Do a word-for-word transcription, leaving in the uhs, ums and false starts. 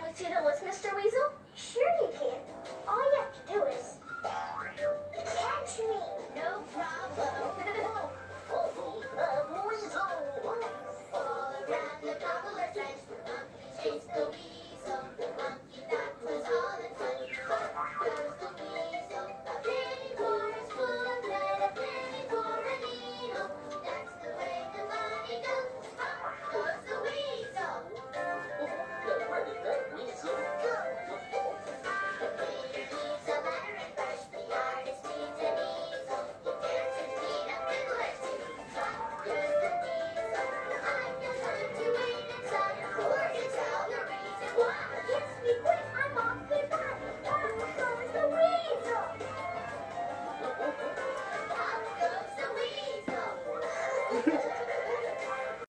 we see the list, Mister Weasel? Sure you can. All you have to do is